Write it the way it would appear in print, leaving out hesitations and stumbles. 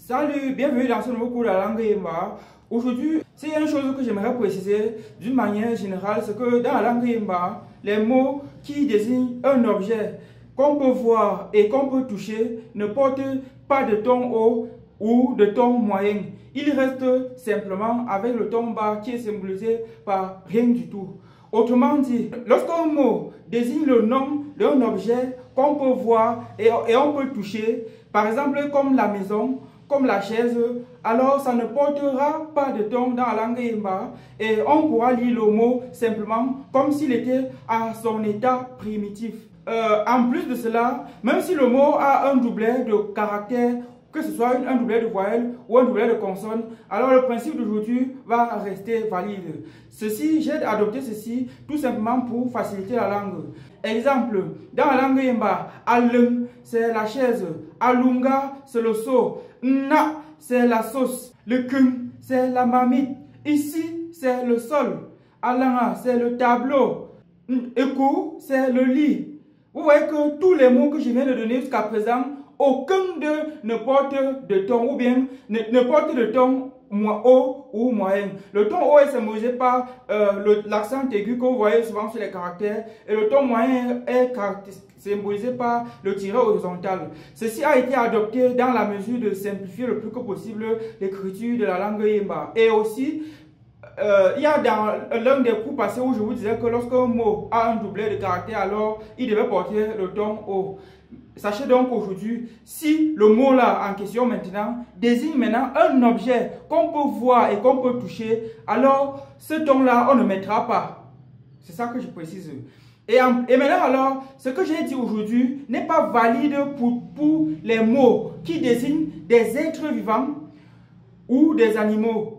Salut, bienvenue dans ce nouveau cours de la langue Yemba. Aujourd'hui, c'est une chose que j'aimerais préciser d'une manière générale, c'est que dans la langue Yemba, les mots qui désignent un objet qu'on peut voir et qu'on peut toucher ne portent pas de ton haut ou de ton moyen. Il reste simplement avec le ton bas qui est symbolisé par rien du tout. Autrement dit, lorsqu'un mot désigne le nom d'un objet qu'on peut voir et on peut toucher, par exemple comme la maison, comme la chaise, alors ça ne portera pas de ton dans la langue Yemba et on pourra lire le mot simplement comme s'il était à son état primitif. En plus de cela, même si le mot a un doublet de caractères, que ce soit un doublet de voyelles ou un doublet de consonnes, alors le principe d'aujourd'hui va rester valide. J'ai adopté ceci tout simplement pour faciliter la langue. Exemple, dans la langue Yemba, alung, c'est la chaise, alunga, c'est le seau, na, c'est la sauce, le kung, c'est la marmite, ici, c'est le sol, alanga, c'est le tableau, eku, c'est le lit. Vous voyez que tous les mots que je viens de donner jusqu'à présent, aucun d'eux ne porte de ton ou bien ne porte de ton haut ou moyen. Le ton haut est symbolisé par l'accent aigu que vous voyez souvent sur les caractères et le ton moyen est symbolisé par le tiret horizontal. Ceci a été adopté dans la mesure de simplifier le plus que possible l'écriture de la langue Yemba. Et aussi, il y a dans l'un des cours passés où je vous disais que lorsqu'un mot a un doublet de caractère, alors il devait porter le ton haut. Sachez donc qu'aujourd'hui, si le mot là en question maintenant désigne maintenant un objet qu'on peut voir et qu'on peut toucher, alors ce ton là on ne mettra pas. C'est ça que je précise. Et maintenant alors, ce que j'ai dit aujourd'hui n'est pas valide pour les mots qui désignent des êtres vivants ou des animaux.